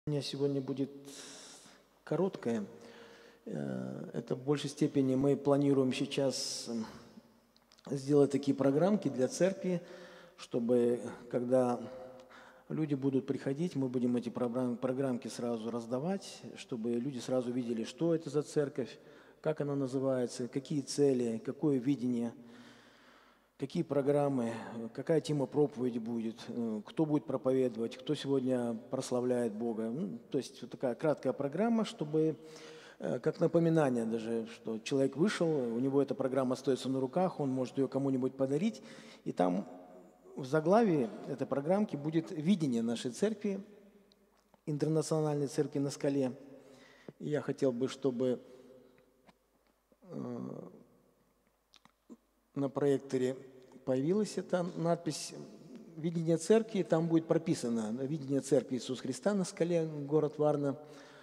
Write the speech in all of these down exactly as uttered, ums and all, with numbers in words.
У меня сегодня будет короткое. Э, Это в большей степени мы планируем сейчас э, сделать такие программки для церкви, чтобы когда люди будут приходить, мы будем эти программ- программки сразу раздавать, чтобы люди сразу видели, что это за церковь, как она называется, какие цели, какое видение, какие программы, какая тема проповеди будет, э, кто будет проповедовать, кто сегодня прославляет Бога. Ну, то есть вот такая краткая программа, чтобы, э, как напоминание даже, что человек вышел, у него эта программа остается на руках, он может ее кому-нибудь подарить, и там в заглавии этой программки будет видение нашей церкви, интернациональной церкви на скале. И я хотел бы, чтобы э, на проекторе появилась эта надпись «Видение церкви», там будет прописано «Видение церкви Иисуса Христа на скале, город Варна».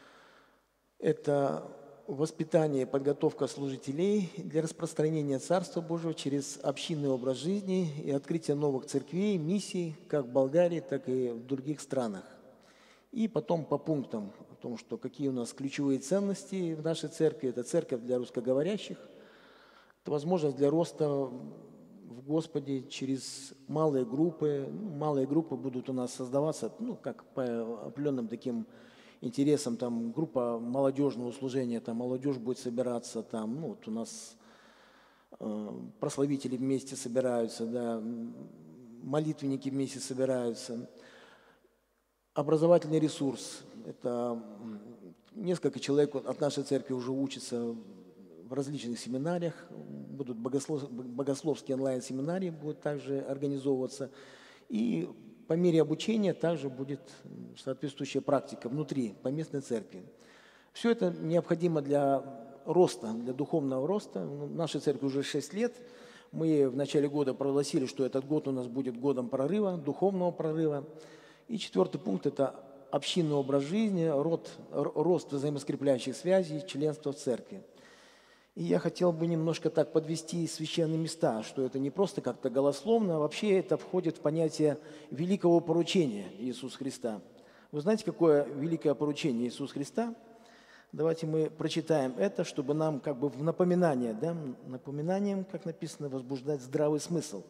Это воспитание и подготовка служителей для распространения Царства Божьего через общинный образ жизни и открытие новых церквей, миссий, как в Болгарии, так и в других странах. И потом по пунктам о том, что какие у нас ключевые ценности в нашей церкви. Это церковь для русскоговорящих, это возможность для роста в Господе через малые группы. Ну, малые группы будут у нас создаваться, ну, как по определенным таким интересам. Там группа молодежного служения, там молодежь будет собираться, там, ну, вот у нас э, прославители вместе собираются, да, молитвенники вместе собираются. Образовательный ресурс. Это несколько человек от нашей церкви уже учатся в различных семинариях, будут богослов, богословские онлайн-семинарии, будут также организовываться. И по мере обучения также будет соответствующая практика внутри поместной церкви. Все это необходимо для роста, для духовного роста. В нашей церкви уже шесть лет. Мы в начале года прогласили, что этот год у нас будет годом прорыва, духовного прорыва. И четвертый пункт – это общинный образ жизни, род, рост взаимоскрепляющих связей, членство в церкви. И я хотел бы немножко так подвести священные места, что это не просто как-то голословно, а вообще это входит в понятие великого поручения Иисуса Христа. Вы знаете, какое великое поручение Иисуса Христа? Давайте мы прочитаем это, чтобы нам как бы в напоминание, да, напоминанием, как написано, возбуждать здравый смысл.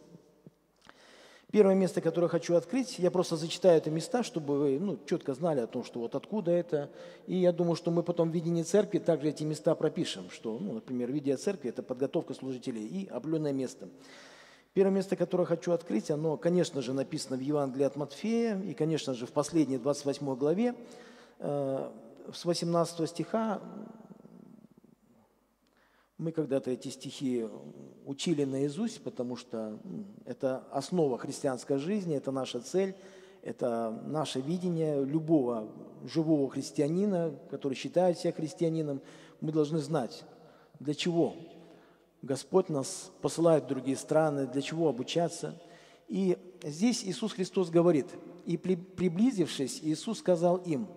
Первое место, которое хочу открыть, я просто зачитаю это места, чтобы вы ну, четко знали о том, что вот откуда это. И я думаю, что мы потом в видении церкви также эти места пропишем, что, ну, например, видение церкви – это подготовка служителей и определенное место. Первое место, которое хочу открыть, оно, конечно же, написано в Евангелии от Матфея и, конечно же, в последней двадцать восьмой главе, э, с восемнадцатого стиха. Мы когда-то эти стихи учили наизусть, потому что это основа христианской жизни, это наша цель, это наше видение любого живого христианина, который считает себя христианином. Мы должны знать, для чего Господь нас посылает в другие страны, для чего обучаться. И здесь Иисус Христос говорит: «И приблизившись, Иисус сказал им: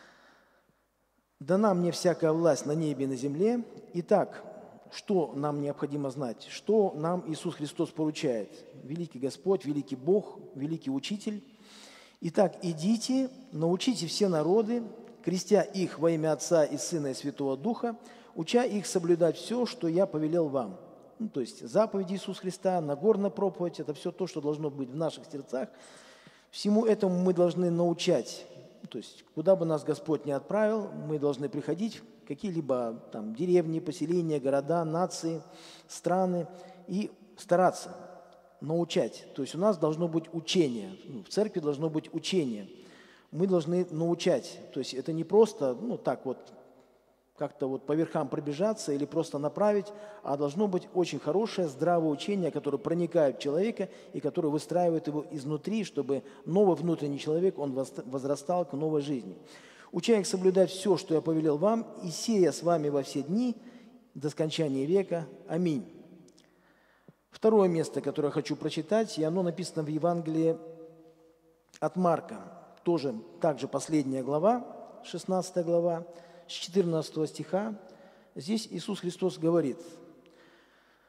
дана мне всякая власть на небе и на земле. Итак, что нам необходимо знать? Что нам Иисус Христос поручает? Великий Господь, великий Бог, великий Учитель. Итак, идите, научите все народы, крестя их во имя Отца и Сына и Святого Духа, уча их соблюдать все, что я повелел вам». Ну, то есть заповеди Иисуса Христа, Нагорная проповедь – это все то, что должно быть в наших сердцах. Всему этому мы должны научать. То есть куда бы нас Господь ни отправил, мы должны приходить в какие-либо там деревни, поселения, города, нации, страны и стараться научать. То есть у нас должно быть учение, в церкви должно быть учение. Мы должны научать. То есть это не просто, ну так вот, как-то вот по верхам пробежаться или просто направить, а должно быть очень хорошее, здравое учение, которое проникает в человека и которое выстраивает его изнутри, чтобы новый внутренний человек, он возрастал к новой жизни. «Уча их соблюдать все, что я повелел вам, и сея с вами во все дни до скончания века. Аминь». Второе место, которое я хочу прочитать, и оно написано в Евангелии от Марка, тоже также последняя глава, шестнадцатая глава, с четырнадцатого стиха. Здесь Иисус Христос говорит: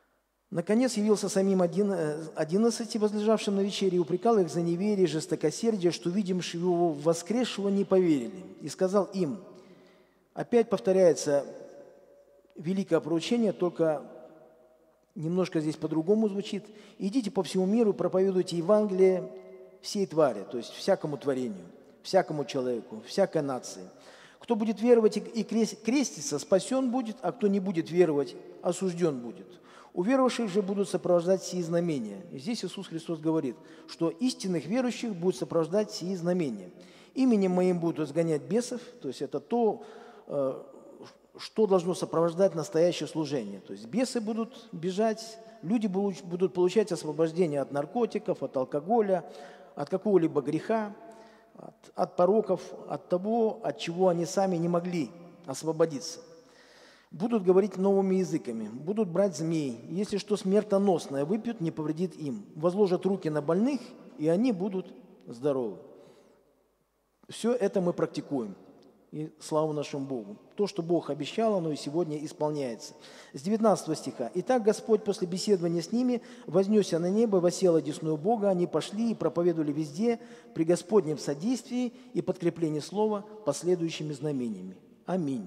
Наконец явился самим один, одиннадцати, возлежавшим на вечере, и упрекал их за неверие, жестокосердие, что, видимши его воскресшего, не поверили. И сказал им, опять повторяется великое поручение, только немножко здесь по-другому звучит. «Идите по всему миру, проповедуйте Евангелие всей твари», то есть всякому творению, всякому человеку, всякой нации. Кто будет веровать и креститься, спасен будет, а кто не будет веровать, осужден будет. У верующих же будут сопровождать сии знамения. И здесь Иисус Христос говорит, что истинных верующих будут сопровождать сии знамения. Именем моим будут изгонять бесов, то есть это то, что должно сопровождать настоящее служение. То есть бесы будут бежать, люди будут получать освобождение от наркотиков, от алкоголя, от какого-либо греха, от, от пороков, от того, от чего они сами не могли освободиться. Будут говорить новыми языками, будут брать змей. Если что смертоносное выпьют, не повредит им. Возложат руки на больных, и они будут здоровы. Все это мы практикуем. И слава нашему Богу. То, что Бог обещал, оно и сегодня исполняется. С девятнадцатого стиха. «Итак, Господь после беседования с ними вознесся на небо, воссел одесную Бога. Они пошли и проповедовали везде при Господнем содействии и подкреплении слова последующими знамениями». Аминь.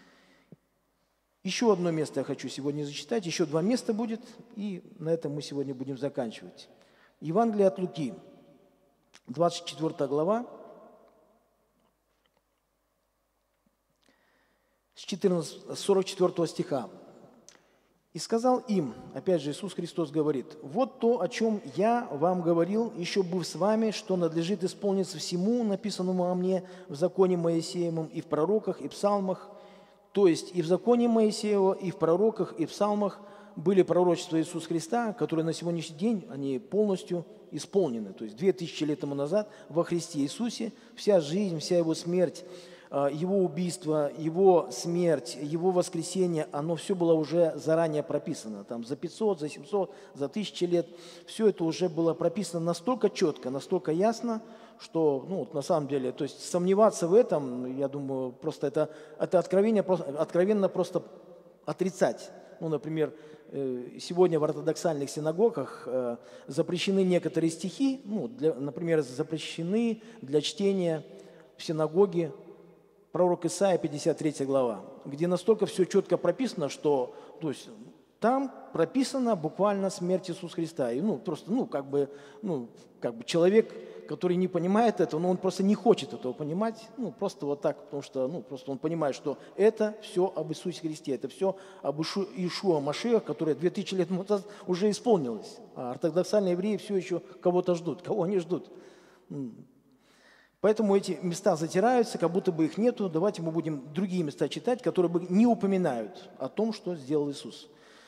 Еще одно место я хочу сегодня зачитать. Еще два места будет, и на этом мы сегодня будем заканчивать. Евангелие от Луки, двадцать четвёртая глава, с сорок четвёртого стиха. «И сказал им», опять же Иисус Христос говорит, «Вот то, о чем я вам говорил, еще быв с вами, что надлежит исполниться всему, написанному о мне в законе Моисеевом и в пророках, и псалмах». То есть и в законе Моисеева, и в пророках, и в псалмах были пророчества Иисуса Христа, которые на сегодняшний день, они полностью исполнены. То есть две тысячи лет тому назад во Христе Иисусе вся жизнь, вся Его смерть, Его убийство, Его смерть, Его воскресение, оно все было уже заранее прописано. Там за пятьсот, за семьсот, за тысячи лет. Все это уже было прописано настолько четко, настолько ясно, что, ну, на самом деле, то есть сомневаться в этом, я думаю, просто это, это откровение, откровенно просто отрицать. Ну, например, сегодня в ортодоксальных синагогах запрещены некоторые стихи, ну, для, например, запрещены для чтения в синагоге пророк Исаия, пятьдесят третья глава, где настолько все четко прописано, что, то есть, там прописана буквально смерть Иисуса Христа. И, ну, просто, ну, как бы, ну, как бы человек, который не понимает этого, но он просто не хочет этого понимать, ну, просто вот так, потому что, ну, просто он понимает, что это все об Иисусе Христе, это все об Ишу, Иешуа Машиах, которое две тысячи лет назад уже исполнилось. А ортодоксальные евреи все еще кого-то ждут. Кого они ждут? Поэтому эти места затираются, как будто бы их нету. Давайте мы будем другие места читать, которые бы не упоминают о том, что сделал Иисус.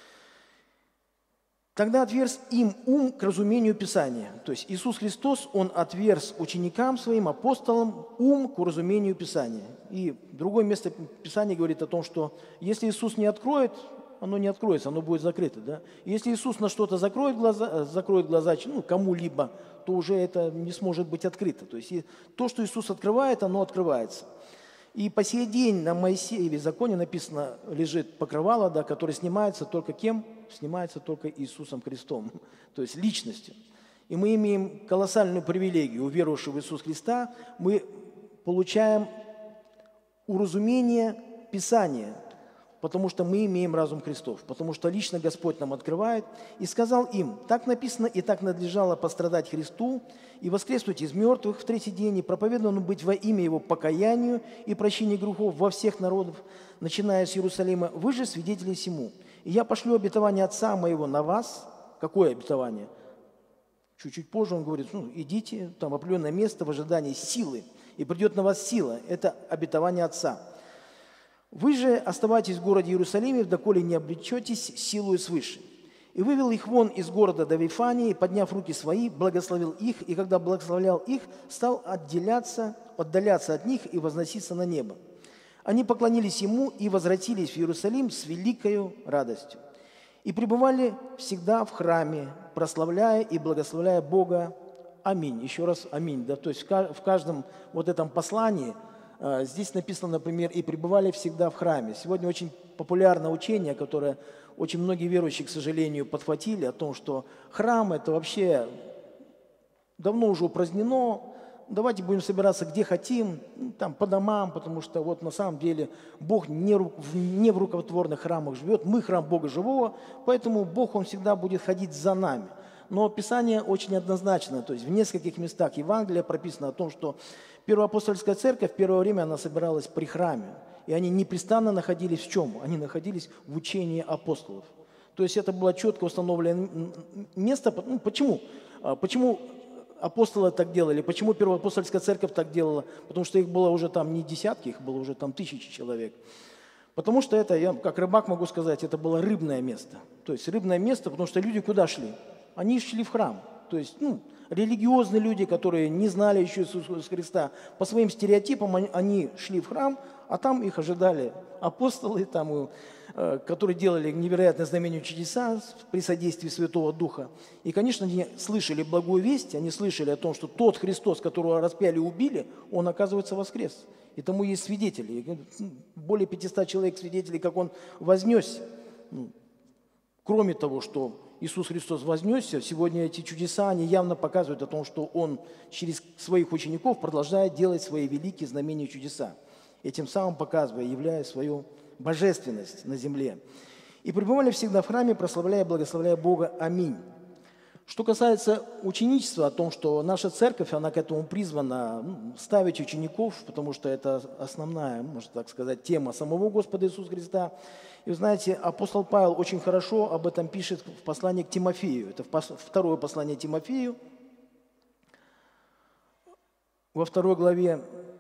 Тогда отверз им ум к разумению Писания. То есть Иисус Христос, Он отверз ученикам своим, апостолам, ум к разумению Писания. И другое место Писания говорит о том, что если Иисус не откроет, оно не откроется, оно будет закрыто. Да? Если Иисус на что-то закроет глаза, закроет глаза ну, кому-либо, то уже это не сможет быть открыто. То есть то, что Иисус открывает, оно открывается. И по сей день на Моисееве законе написано, лежит покрывало, да, которое снимается только кем? Снимается только Иисусом Христом, то есть личностью. И мы имеем колоссальную привилегию, уверовавши в Иисуса Христа, мы получаем уразумение Писания, потому что мы имеем разум Христов, потому что лично Господь нам открывает. И сказал им, так написано, и так надлежало пострадать Христу, и воскреснуть из мертвых в третий день, и проповедованно быть во имя Его покаянию и прощению грехов во всех народов, начиная с Иерусалима. Вы же свидетели всему. И я пошлю обетование Отца Моего на вас. Какое обетование? Чуть-чуть позже он говорит, ну, идите там в определенное место в ожидании силы, и придет на вас сила. Это обетование Отца. Вы же оставайтесь в городе Иерусалиме, доколе не облечетесь силою свыше. И вывел их вон из города до Вифании, подняв руки свои, благословил их, и когда благословлял их, стал отделяться, отдаляться от них и возноситься на небо. Они поклонились Ему и возвратились в Иерусалим с великою радостью. И пребывали всегда в храме, прославляя и благословляя Бога. Аминь. Еще раз аминь. Да? То есть в каждом вот этом послании здесь написано, например, «и пребывали всегда в храме». Сегодня очень популярное учение, которое очень многие верующие, к сожалению, подхватили, о том, что храм – это вообще давно уже упразднено, давайте будем собираться где хотим, там по домам, потому что вот на самом деле Бог не, в, не в рукотворных храмах живет, мы храм Бога живого, поэтому Бог, Он всегда будет ходить за нами. Но Писание очень однозначно, то есть в нескольких местах Евангелия прописано о том, что Первоапостольская церковь в первое время она собиралась при храме, и они непрестанно находились в чем? Они находились в учении апостолов. То есть это было четко установленное место. Ну, почему? Почему апостолы так делали? Почему Первоапостольская церковь так делала? Потому что их было уже там не десятки, их было уже там тысячи человек. Потому что это, я как рыбак могу сказать, это было рыбное место. То есть рыбное место, потому что люди куда шли? Они шли в храм. То есть, ну, религиозные люди, которые не знали еще Иисуса Христа, по своим стереотипам они шли в храм, а там их ожидали апостолы, там, которые делали невероятные знамения и чудеса при содействии Святого Духа. И, конечно, они слышали благую весть, они слышали о том, что тот Христос, которого распяли и убили, Он, оказывается, воскрес. И тому есть свидетели. Более пятисот человек свидетелей, как Он вознесся. Кроме того, что Иисус Христос вознесся, сегодня эти чудеса, они явно показывают о том, что Он через своих учеников продолжает делать свои великие знамения и чудеса, этим самым показывая, являя свою божественность на земле. И пребывали всегда в храме, прославляя и благословляя Бога. Аминь. Что касается ученичества, о том, что наша церковь, она к этому призвана, ну, ставить учеников, потому что это основная, можно так сказать, тема самого Господа Иисуса Христа. И вы знаете, апостол Павел очень хорошо об этом пишет в послании к Тимофею. Это второе послание Тимофею. Во второй главе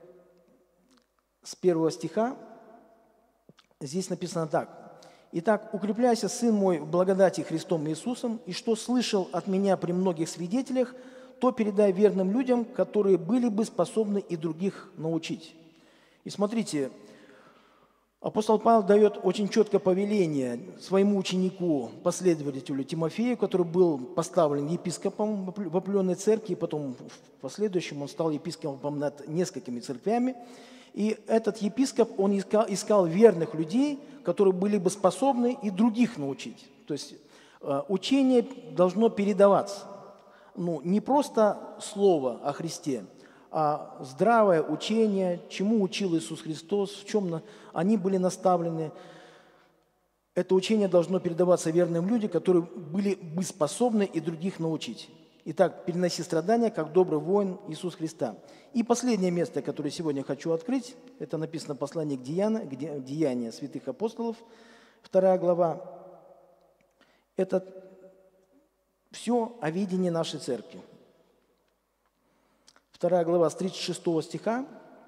с первого стиха здесь написано так. «Итак, укрепляйся, сын мой, в благодати Христом Иисусом, и что слышал от меня при многих свидетелях, то передай верным людям, которые были бы способны и других научить». И смотрите, апостол Павел дает очень четкое повеление своему ученику, последователю Тимофею, который был поставлен епископом в определенной церкви, и потом в последующем он стал епископом над несколькими церквями. И этот епископ, он искал, искал верных людей, которые были бы способны и других научить. То есть э, учение должно передаваться. Ну, не просто слово о Христе, а здравое учение, чему учил Иисус Христос, в чем на, они были наставлены. Это учение должно передаваться верным людям, которые были бы способны и других научить. Итак, переноси страдания, как добрый воин Иисус Христа. И последнее место, которое сегодня хочу открыть, это написано в послании к Деяниям, где Деяния святых апостолов, вторая глава. Это все о видении нашей церкви. Вторая глава с тридцать шестого стиха.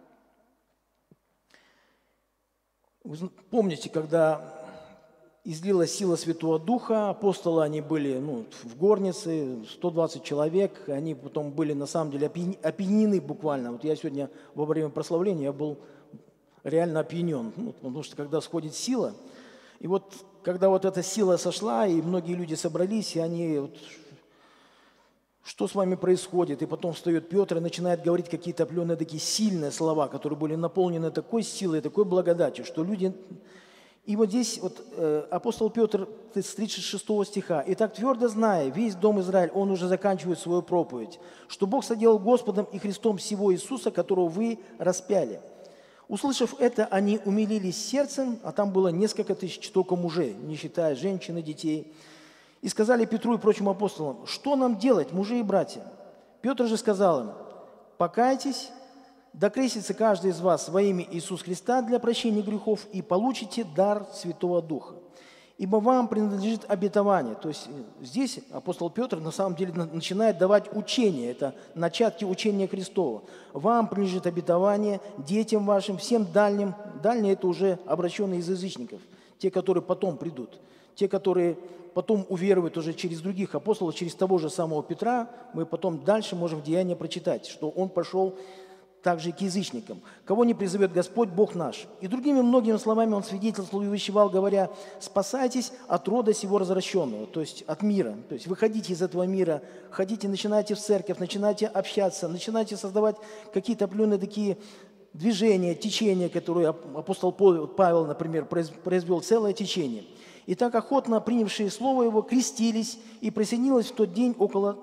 Вы помните, когда излилась сила Святого Духа, апостолы, они были ну, в горнице, сто двадцать человек, они потом были на самом деле опьянены буквально. Вот я сегодня во время прославления я был реально опьянен, ну, потому что когда сходит сила, и вот когда вот эта сила сошла, и многие люди собрались, и они, вот, что с вами происходит? И потом встает Петр и начинает говорить какие-то определенные такие сильные слова, которые были наполнены такой силой, такой благодатью, что люди... И вот здесь вот, э, апостол Петр с тридцать шестого стиха. «Итак, твердо зная, весь дом Израиль, он уже заканчивает свою проповедь, что Бог соделал Господом и Христом всего Иисуса, которого вы распяли. Услышав это, они умилились сердцем, а там было несколько тысяч только мужей, не считая женщин и детей, и сказали Петру и прочим апостолам, что нам делать, мужи и братья? Петр же сказал им, покайтесь, да крестится каждый из вас во имя Иисуса Христа для прощения грехов и получите дар Святого Духа. Ибо вам принадлежит обетование». То есть здесь апостол Петр на самом деле начинает давать учение, это начатки учения Христова. «Вам принадлежит обетование, детям вашим, всем дальним». Дальние – это уже обращенные из язычников, те, которые потом придут, те, которые потом уверуют уже через других апостолов, через того же самого Петра. Мы потом дальше можем в Деяниях прочитать, что он пошел также и к язычникам. «Кого не призовет Господь, Бог наш». И другими многими словами он свидетельствовал и увещевал, говоря, «Спасайтесь от рода сего развращенного», то есть от мира. То есть выходите из этого мира, ходите, начинайте в церковь, начинайте общаться, начинайте создавать какие-то определенные такие движение, течение, которое апостол Павел, например, произвел целое течение. И так охотно принявшие слово его крестились, и присоединилось в тот день около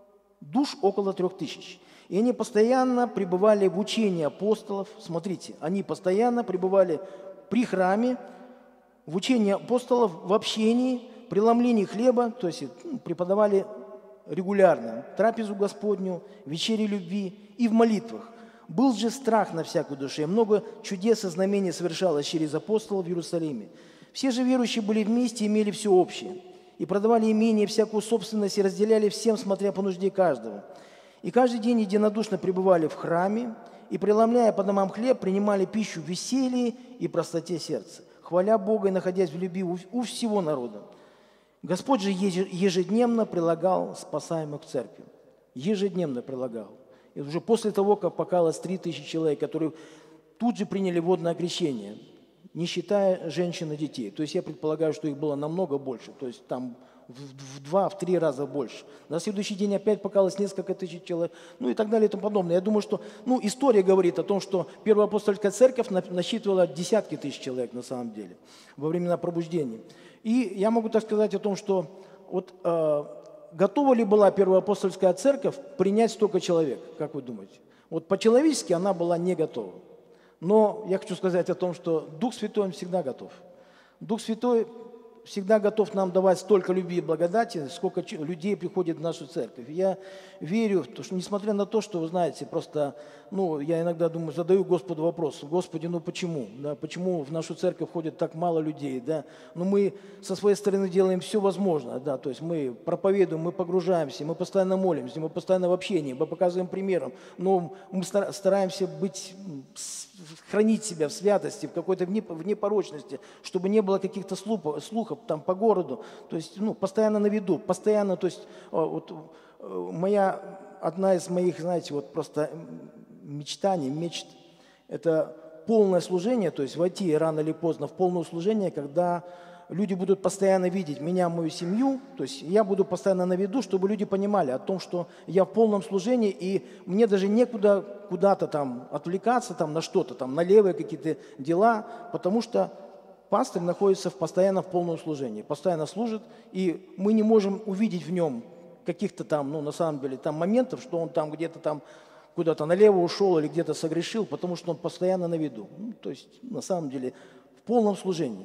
душ около трех тысяч. И они постоянно пребывали в учении апостолов. Смотрите, они постоянно пребывали при храме, в учении апостолов, в общении, преломлении хлеба, то есть преподавали регулярно трапезу Господню, вечери любви и в молитвах. Был же страх на всякой душе, много чудес и знамений совершалось через апостолов в Иерусалиме. Все же верующие были вместе и имели все общее, и продавали имение, всякую собственность, и разделяли всем, смотря по нужде каждого. И каждый день единодушно пребывали в храме, и, преломляя по домам хлеб, принимали пищу в веселье и простоте сердца, хваля Бога и находясь в любви у всего народа. Господь же ежедневно прилагал спасаемых к церкви. Ежедневно прилагал. И уже после того, как покаялось три тысячи человек, которые тут же приняли водное крещение, не считая женщин и детей. То есть я предполагаю, что их было намного больше, то есть там в два, в три раза больше. На следующий день опять покаялось несколько тысяч человек, ну и так далее и тому подобное. Я думаю, что, ну, история говорит о том, что Первая апостольская церковь насчитывала десятки тысяч человек на самом деле во времена пробуждения. И я могу так сказать о том, что вот э, готова ли была Первая апостольская церковь принять столько человек, как вы думаете? Вот по-человечески она была не готова. Но я хочу сказать о том, что Дух Святой, Он всегда готов. Дух Святой всегда готов нам давать столько любви и благодати, сколько людей приходит в нашу церковь. Я верю, что, несмотря на то, что, вы знаете, просто, ну, я иногда думаю, задаю Господу вопрос: Господи, ну почему? Да, почему в нашу церковь ходит так мало людей? Да? Ну, мы со своей стороны делаем все возможное, да, то есть мы проповедуем, мы погружаемся, мы постоянно молимся, мы постоянно в общении, мы показываем примером, но мы стараемся быть, хранить себя в святости, в какой-то в непорочности, чтобы не было каких-то слухов, слухов там по городу, то есть, ну, постоянно на виду, постоянно, то есть, вот, моя, одна из моих, знаете, вот просто мечтаний, мечт, это полное служение, то есть войти рано или поздно в полное служение, когда люди будут постоянно видеть меня, мою семью, то есть я буду постоянно на виду, чтобы люди понимали о том, что я в полном служении, и мне даже некуда куда-то там отвлекаться там, на что-то, там, на левые какие-то дела, потому что пастырь находится в, постоянно в полном служении, постоянно служит, и мы не можем увидеть в нем каких-то там, ну, на самом деле, там моментов, что он там где-то там куда-то налево ушел или где-то согрешил, потому что он постоянно на виду. Ну, то есть, на самом деле, в полном служении.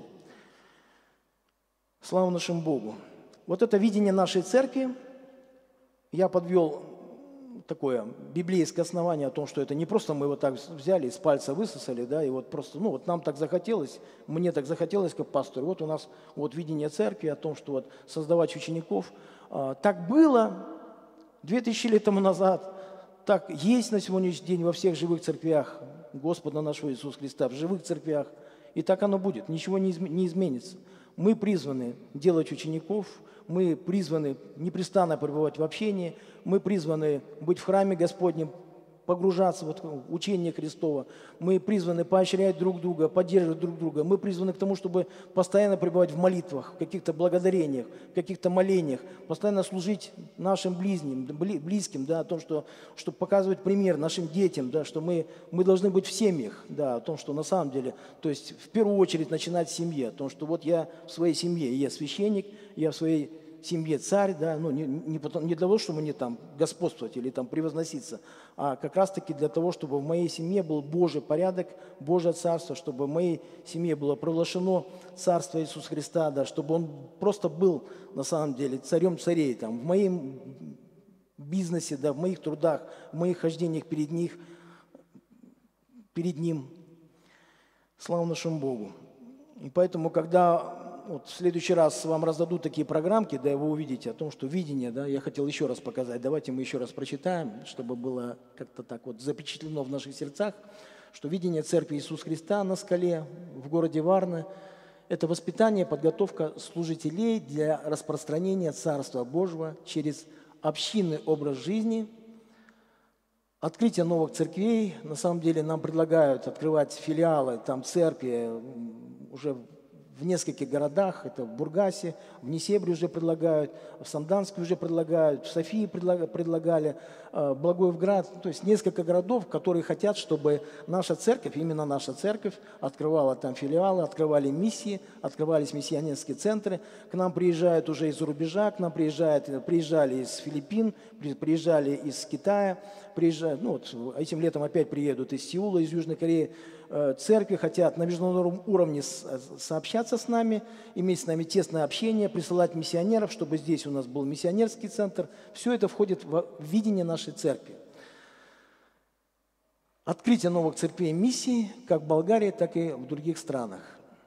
Слава нашему Богу. Вот это видение нашей церкви я подвел такое библейское основание о том, что это не просто мы вот так взяли, из пальца высосали, да, и вот просто, ну, вот нам так захотелось, мне так захотелось, как пастору. Вот у нас вот видение церкви о том, что вот создавать учеников. А, так было две тысячи лет тому назад, так есть на сегодняшний день во всех живых церквях Господа нашего Иисуса Христа, в живых церквях. И так оно будет, ничего не изменится. Мы призваны делать учеников, мы призваны непрестанно пребывать в общении, мы призваны быть в храме Господнем, погружаться вот в учение Христово, мы призваны поощрять друг друга, поддерживать друг друга, мы призваны к тому, чтобы постоянно пребывать в молитвах, в каких-то благодарениях, в каких-то молениях, постоянно служить нашим ближним, близким, да, о том, что, чтобы показывать пример нашим детям, да, что мы, мы должны быть в семьях, да, о том, что на самом деле, то есть в первую очередь начинать с семьи, о том, что вот я в своей семье, я священник, я в своей семье царь, да, ну, не, не, потом, не для того, чтобы мне там господствовать или там превозноситься, а как раз-таки для того, чтобы в моей семье был Божий порядок, Божье царство, чтобы в моей семье было провозглашено царство Иисуса Христа, да, чтобы он просто был на самом деле царем царей, там, в моем бизнесе, да, в моих трудах, в моих хождениях перед, них, перед Ним. Слава нашему Богу. И поэтому, когда вот в следующий раз вам раздадут такие программки, да, вы увидите о том, что видение, да, я хотел еще раз показать, давайте мы еще раз прочитаем, чтобы было как-то так вот запечатлено в наших сердцах, что видение Церкви Иисуса Христа на скале в городе Варна – это воспитание, подготовка служителей для распространения Царства Божьего через общинный образ жизни, открытие новых церквей. На самом деле нам предлагают открывать филиалы, там церкви уже в нескольких городах, это в Бургасе, в Несебре уже предлагают, в Санданске уже предлагают, в Софии предлагали, Благоевград, то есть несколько городов, которые хотят, чтобы наша церковь, именно наша церковь, открывала там филиалы, открывали миссии, открывались миссионерские центры. К нам приезжают уже из-за рубежа, к нам приезжают, приезжали из Филиппин, приезжали из Китая, приезжают, ну вот этим летом опять приедут из Сеула, из Южной Кореи. Церкви хотят на международном уровне сообщаться с нами, иметь с нами тесное общение, присылать миссионеров, чтобы здесь у нас был миссионерский центр. Все это входит в видение нашей церкви. Открытие новых церквей и миссий как в Болгарии, так и в других странах.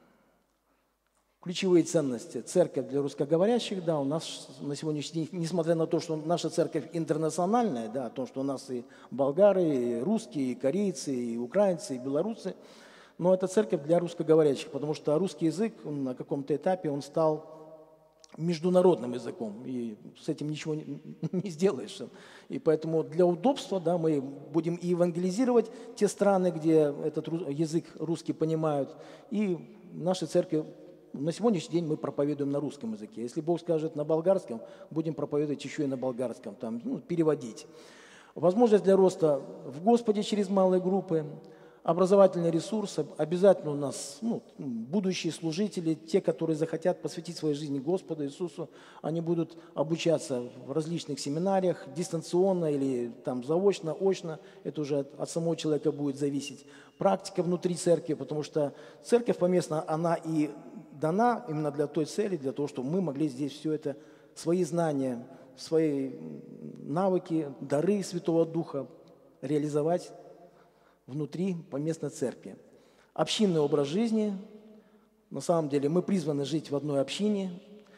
Ключевые ценности. Церковь для русскоговорящих, да, у нас на сегодняшний день, несмотря на то, что наша церковь интернациональная, да, то, что у нас и болгары, и русские, и корейцы, и украинцы, и белорусы, но это церковь для русскоговорящих, потому что русский язык на каком-то этапе он стал международным языком, и с этим ничего не, не сделаешь. И поэтому для удобства, да, мы будем и евангелизировать те страны, где этот язык русский понимают, и наши церкви. На сегодняшний день мы проповедуем на русском языке. Если Бог скажет на болгарском, будем проповедовать еще и на болгарском, там, ну, переводить. Возможность для роста в Господе через малые группы, образовательный ресурс. Обязательно у нас ну, будущие служители, те, которые захотят посвятить своей жизни Господу Иисусу, они будут обучаться в различных семинариях, дистанционно или там заочно, очно. Это уже от, от самого человека будет зависеть. Практика внутри церкви, потому что церковь поместна, она и дана именно для той цели, для того, чтобы мы могли здесь все это, свои знания, свои навыки, дары Святого Духа реализовать внутри поместной церкви. Общинный образ жизни. На самом деле мы призваны жить в одной общине.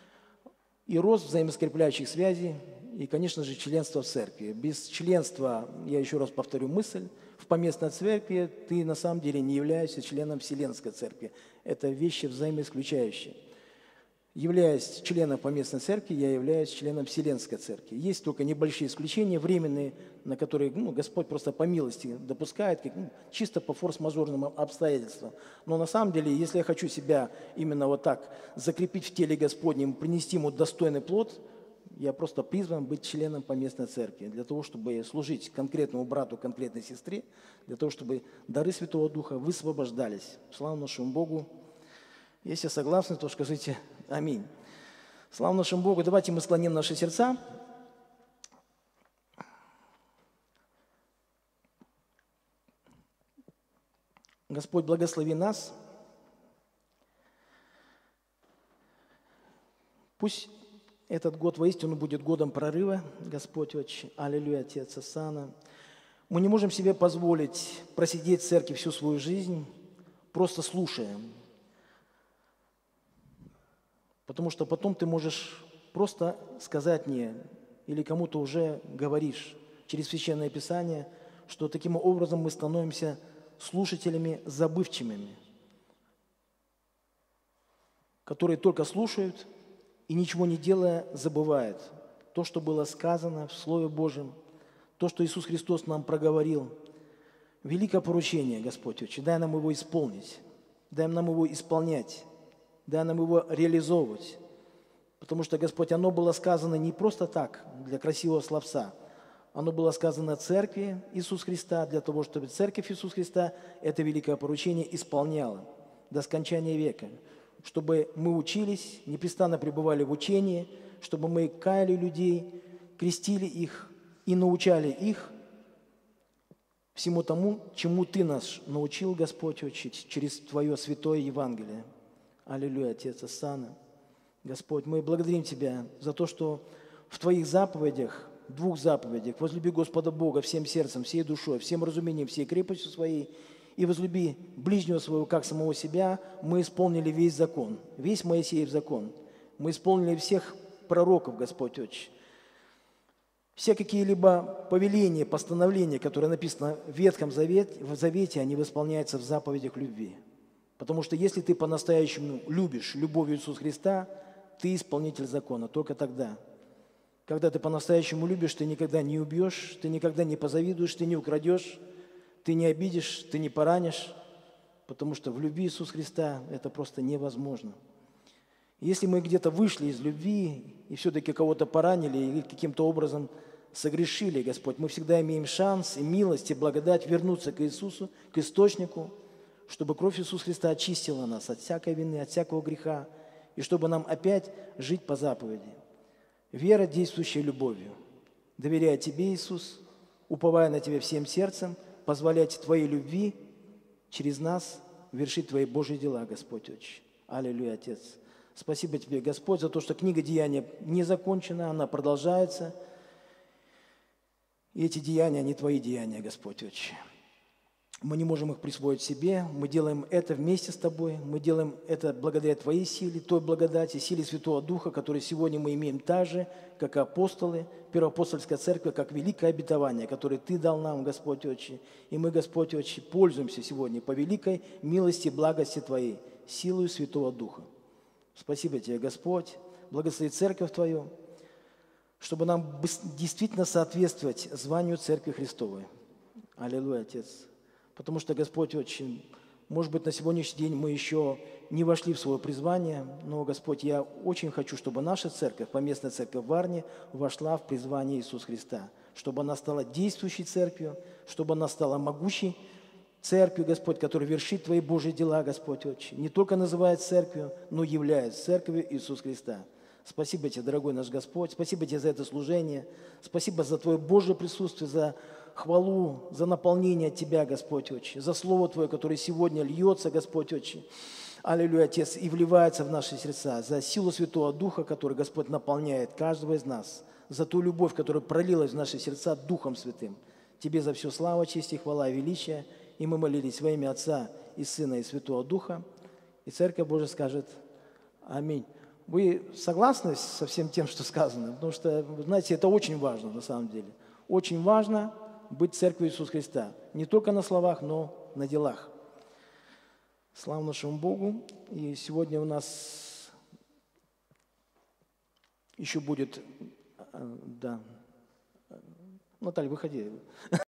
И рост взаимоскрепляющих связей. И, конечно же, членство в церкви. Без членства, я еще раз повторю мысль, в поместной церкви ты на самом деле не являешься членом Вселенской церкви. Это вещи взаимоисключающие. Являясь членом поместной церкви, я являюсь членом Вселенской церкви. Есть только небольшие исключения, временные, на которые ну, Господь просто по милости допускает, как, ну, чисто по форс-мажорным обстоятельствам. Но на самом деле, если я хочу себя именно вот так закрепить в теле Господнем, принести ему достойный плод, я просто призван быть членом поместной церкви, для того, чтобы служить конкретному брату, конкретной сестре, для того, чтобы дары Святого Духа высвобождались. Слава нашему Богу. Если согласны, то скажите аминь. Слава нашему Богу. Давайте мы склоним наши сердца. Господь, благослови нас. Пусть этот год воистину будет годом прорыва, Господь Отче. Аллилуйя, Отец Асана. Мы не можем себе позволить просидеть в церкви всю свою жизнь, просто слушая. Потому что потом ты можешь просто сказать мне, или кому-то уже говоришь через Священное Писание, что таким образом мы становимся слушателями забывчивыми, которые только слушают и, ничего не делая, забывают то, что было сказано в Слове Божьем, то, что Иисус Христос нам проговорил. Великое поручение, Господь Отче, дай нам его исполнить, дай нам его исполнять, дай нам его реализовывать. Потому что, Господь, оно было сказано не просто так, для красивого словца. Оно было сказано Церкви Иисуса Христа, для того, чтобы Церковь Иисуса Христа это великое поручение исполняла до скончания века. Чтобы мы учились, непрестанно пребывали в учении, чтобы мы каяли людей, крестили их и научали их всему тому, чему Ты нас научил, Господь, через Твое святое Евангелие. Аллилуйя, Отец Асана. Господь, мы благодарим Тебя за то, что в Твоих заповедях, двух заповедях, возлюби Господа Бога всем сердцем, всей душой, всем разумением, всей крепостью своей, и возлюби ближнего своего, как самого себя, мы исполнили весь закон, весь Моисеев закон. Мы исполнили всех пророков, Господь Отче. Все какие-либо повеления, постановления, которые написаны в Ветхом Завете, в Завете, они исполняются в заповедях любви. Потому что если ты по-настоящему любишь любовью Иисуса Христа, ты исполнитель закона, только тогда. Когда ты по-настоящему любишь, ты никогда не убьешь, ты никогда не позавидуешь, ты не украдешь, ты не обидишь, ты не поранишь, потому что в любви Иисуса Христа это просто невозможно. Если мы где-то вышли из любви и все-таки кого-то поранили или каким-то образом согрешили, Господь, мы всегда имеем шанс и милость, и благодать вернуться к Иисусу, к источнику, чтобы кровь Иисуса Христа очистила нас от всякой вины, от всякого греха, и чтобы нам опять жить по заповеди. Вера, действующая любовью. Доверяя Тебе, Иисус, уповая на Тебя всем сердцем, позволять Твоей любви через нас вершить Твои Божьи дела, Господь Отче. Аллилуйя, Отец. Спасибо Тебе, Господь, за то, что книга Деяния не закончена, она продолжается. И эти деяния, они Твои деяния, Господь Отче. Мы не можем их присвоить себе, мы делаем это вместе с Тобой, мы делаем это благодаря Твоей силе, Той благодати, силе Святого Духа, который сегодня мы имеем так же, как и апостолы, Первоапостольская церковь, как великое обетование, которое Ты дал нам, Господь Отче. И мы, Господь Отче, пользуемся сегодня по великой милости и благости Твоей, силою Святого Духа. Спасибо Тебе, Господь, благослови церковь Твою, чтобы нам действительно соответствовать званию Церкви Христовой. Аллилуйя, Отец. Потому что, Господь, очень, может быть, на сегодняшний день мы еще не вошли в свое призвание, но, Господь, я очень хочу, чтобы наша церковь, поместная церковь в Варне, вошла в призвание Иисуса Христа, чтобы она стала действующей церковью, чтобы она стала могучей церковью, Господь, которая вершит Твои Божьи дела, Господь, Отче. Не только называет церковью, но является церковью Иисуса Христа. Спасибо Тебе, дорогой наш Господь, спасибо Тебе за это служение, спасибо за Твое Божье присутствие, за хвалу, за наполнение от Тебя, Господь Отче, за Слово Твое, которое сегодня льется, Господь Отче. Аллилуйя, Отец, и вливается в наши сердца, за силу Святого Духа, который, Господь, наполняет каждого из нас, за ту любовь, которая пролилась в наши сердца Духом Святым. Тебе за все слава, честь и хвала, и величие. И мы молились во имя Отца и Сына и Святого Духа. И Церковь Божия скажет аминь. Вы согласны со всем тем, что сказано? Потому что, вы знаете, это очень важно на самом деле. Очень важно быть церковью Иисуса Христа. Не только на словах, но на делах. Слава нашему Богу. И сегодня у нас еще будет... Да. Наталья, выходи.